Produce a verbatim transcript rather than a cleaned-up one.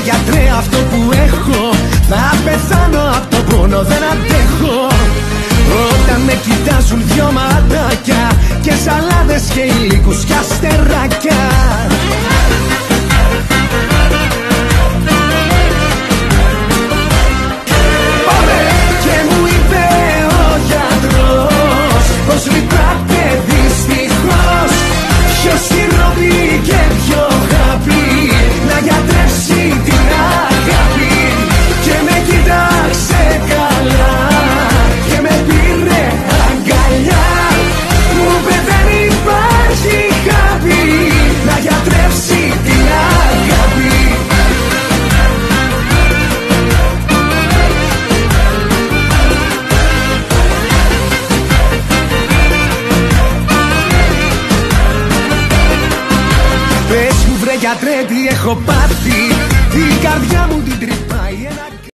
γιατρέ αυτό που έχω, θα πεθάνω απ' το πόνο, δεν αντέχω. Όταν με κοιτάζουν δυο ματάκια και σαλάδες και υλικούς κι αστεράκια. Και μου είπε ο γιατρός πως λυπάται δυστυχώς. Ποιος σιρόπι και ποιο χαπί να γιατρεύσει την αγάπη. Και με κοίταξε καλά και με πήρε αγκαλιά. Μου είπε δεν υπάρχει χαπί να γιατρεύσει την αγάπη. Πες μου βρε γιατρέ τι έχω πάθει, η καρδιά μου την τρυπάει ένα